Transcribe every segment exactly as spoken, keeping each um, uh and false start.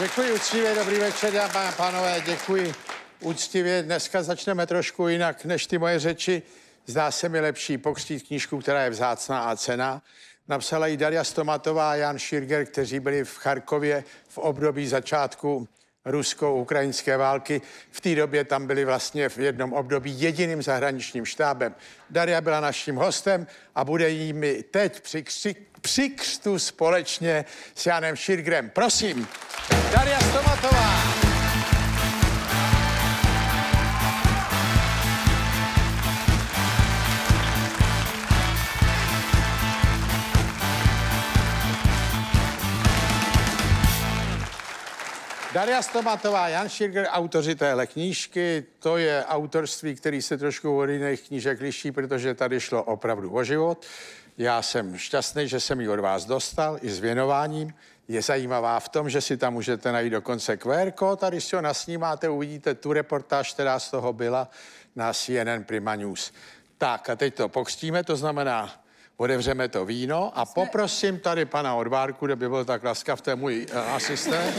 Děkuji úctivě, dobrý večer, dámy a pánové, děkuji úctivě. Dneska začneme trošku jinak než ty moje řeči. Zdá se mi lepší pokřtít knížku, která je vzácná a cenná. Napsala ji Daria Stomatová a Jan Širger, kteří byli v Charkově v období začátku rusko-ukrajinské války. V té době tam byli vlastně v jednom období jediným zahraničním štábem. Daria byla naším hostem a bude jí mi teď při, kři, při křtu společně s Janem Širgrem. Prosím, Daria Stomatová. Daria Stomatová, Jan Širger, autoři téhle knížky. To je autorství, který se trošku od jiných knížek liší, protože tady šlo opravdu o život. Já jsem šťastný, že jsem ji od vás dostal i s věnováním. Je zajímavá v tom, že si tam můžete najít dokonce Q R kód. Tady si ho nasnímáte, uvidíte tu reportáž, která z toho byla na C N N Prima News. Tak a teď to pokřtíme, to znamená, otevřeme to víno a poprosím tady pana Odvárku, kde by byl tak laskav, to je můj uh, asistent.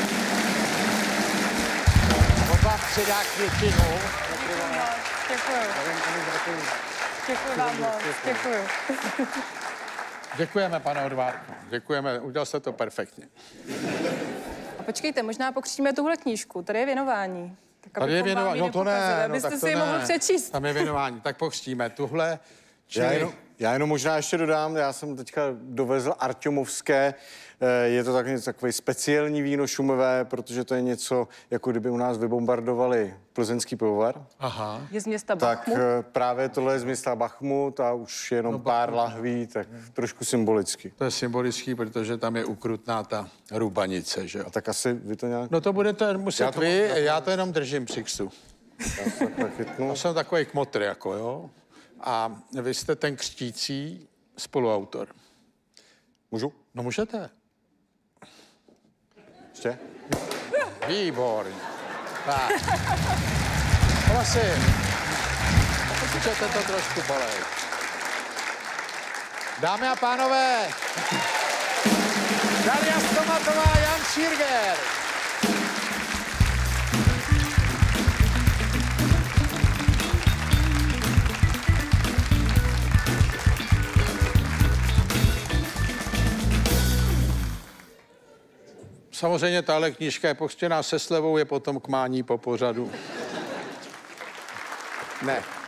Vám předá květinu. Děkuji. Děkuji vám moc. Děkuji. Děkujeme, pane Odvárku. Děkujeme, udělal jste to perfektně. A počkejte, možná pokřtíme tuhle knížku. Tady je věnování. Tak Tady je věnování, no to ne. Abyste no, si ji mohl přečíst. Tam je věnování, tak pokřtíme tuhle. Čili... Já, jenom, já jenom možná ještě dodám, já jsem teďka dovezl Arťomovské. Je to takový, takový speciální víno šumivé, protože to je něco, jako kdyby u nás vybombardovali plzeňský pivovar. Aha. Je z města Bachmut? Tak právě tohle je z města Bachmut a už jenom no, pár lahví, tak trošku symbolicky. To je symbolický, protože tam je ukrutná ta rubanice, že jo? A tak asi vy to nějak... No to budete muset já to vy, mám... já to jenom držím při křtu. To jsem takový kmotr, jako jo. A vy jste ten křtící spoluautor. Můžu? No můžete. Ještě? Výborně. Tak. Prosím. Můžete to trošku polejt. Dámy a pánové, Daria Stomatová, Jan Širger. Samozřejmě tahle knížka je pokřtěná se slevou, je potom k mání po pořadu. Ne,